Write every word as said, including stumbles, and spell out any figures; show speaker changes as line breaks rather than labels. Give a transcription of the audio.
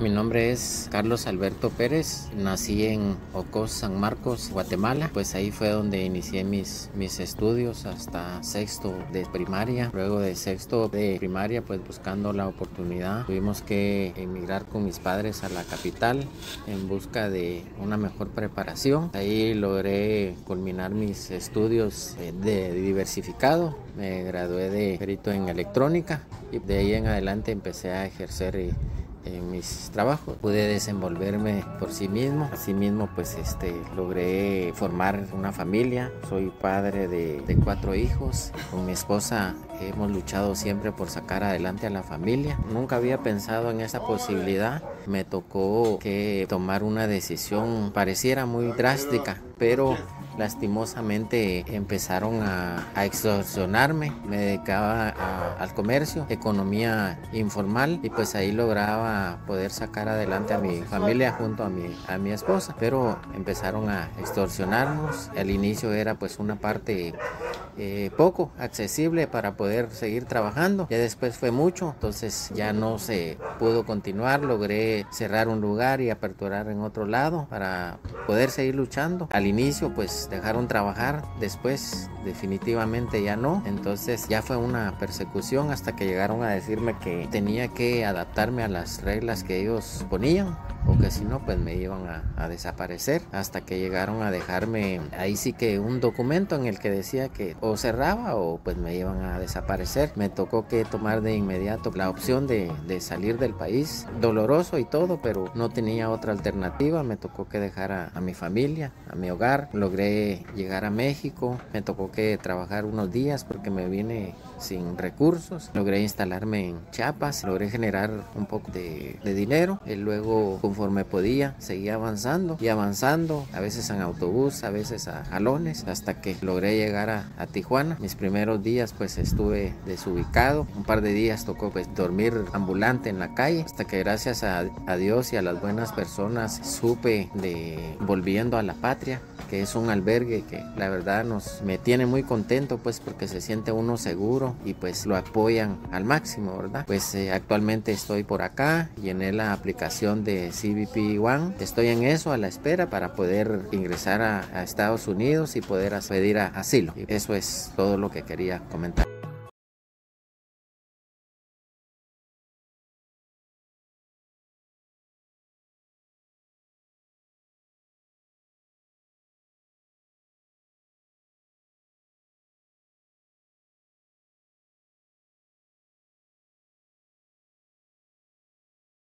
Mi nombre es Carlos Alberto Pérez, nací en Ocos, San Marcos, Guatemala. Pues ahí fue donde inicié mis, mis estudios hasta sexto de primaria. Luego de sexto de primaria, pues buscando la oportunidad, tuvimos que emigrar con mis padres a la capital en busca de una mejor preparación. Ahí logré culminar mis estudios de diversificado. Me gradué de perito en electrónica y de ahí en adelante empecé a ejercer en mis trabajos. Pude desenvolverme por sí mismo. Asimismo, pues este, logré formar una familia. Soy padre de, de cuatro hijos. Con mi esposa hemos luchado siempre por sacar adelante a la familia. Nunca había pensado en esa posibilidad. Me tocó que tomar una decisión, pareciera muy drástica, pero lastimosamente empezaron a, a extorsionarme. Me dedicaba a, al comercio, economía informal, y pues ahí lograba poder sacar adelante a mi familia junto a mi, a mi esposa, pero empezaron a extorsionarnos. Al inicio era pues una parte eh, poco accesible para poder seguir trabajando, ya después fue mucho, entonces ya no se pudo continuar. Logré cerrar un lugar y aperturar en otro lado para poder seguir luchando. Al inicio pues dejaron trabajar, después definitivamente ya no. Entonces ya fue una persecución hasta que llegaron a decirme que tenía que adaptarme a las reglas que ellos ponían, o que si no pues me iban a, a desaparecer, hasta que llegaron a dejarme ahí sí que un documento en el que decía que o cerraba o pues me iban a desaparecer. Me tocó que tomar de inmediato la opción de, de salir del país, doloroso y todo, pero no tenía otra alternativa. Me tocó que dejar a, a mi familia, a mi hogar. Logré llegar a México, me tocó que trabajar unos días porque me vine sin recursos. Logré instalarme en Chiapas, logré generar un poco de, de dinero y luego, conforme podía, seguía avanzando y avanzando, a veces en autobús, a veces a jalones, hasta que logré llegar a, a Tijuana. Mis primeros días pues estuve desubicado, un par de días tocó pues dormir ambulante en la calle, hasta que gracias a, a Dios y a las buenas personas supe de Volviendo a la Patria, que es un albergue que la verdad nos me tiene muy contento, pues porque se siente uno seguro y pues lo apoyan al máximo, ¿verdad? Pues eh, actualmente estoy por acá, llené la aplicación de C B P One, estoy en eso a la espera para poder ingresar a, a Estados Unidos y poder pedir a, asilo. Y eso es todo lo que quería comentar.